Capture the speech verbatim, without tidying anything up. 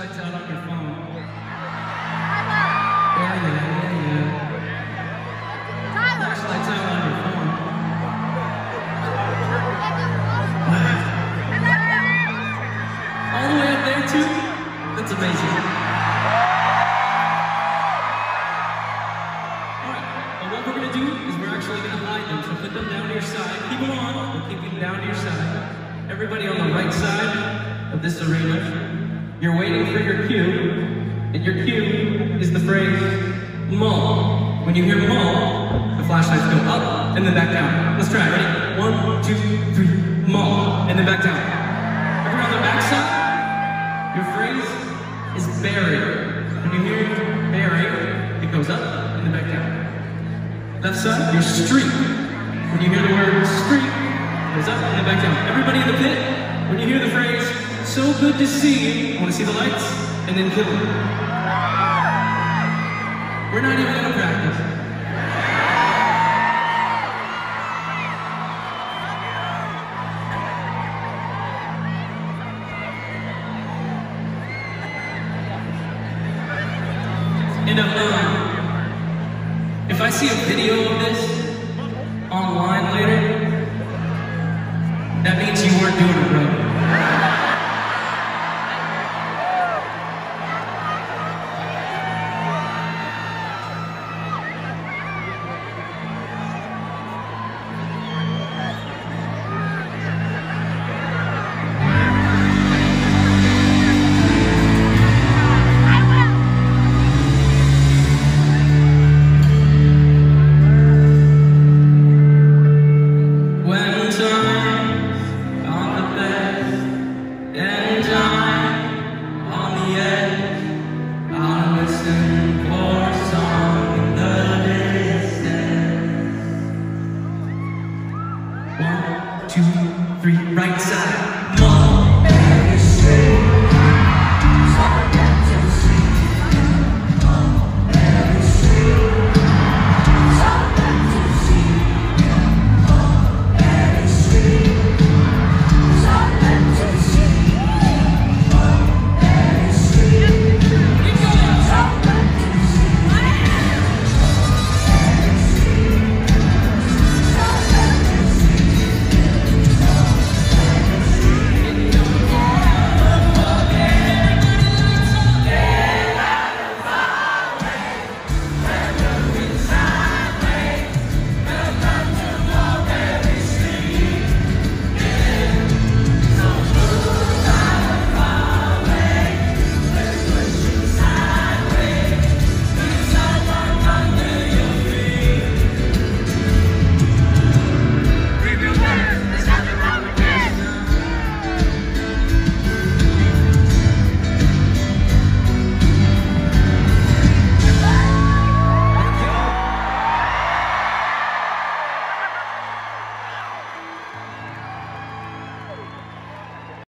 flashlights out on your phone. Yeah, yeah, yeah, yeah. Flashlights out on your phone. All the way up there too? That's amazing. Alright, well what we're gonna do is we're actually gonna hide them. So put them down to your side. Keep them on, we'll keep them down to your side. Everybody on the right side of this arena, you're waiting for your cue, and your cue is the phrase, mall. When you hear mall, the flashlights go up and then back down. Let's try it, ready? One, two, three, mall, and then back down. Everyone on the back side, your phrase is bury. When you hear bury, it goes up and then back down. Left side, your street. When you hear the word street, it goes up and then back down. Everybody in the pit, when you hear the phrase, so good to see you, want to see the lights, and then kill them. We're not even going to practice. And um, if I see a video of this online later, that means you weren't doing it right.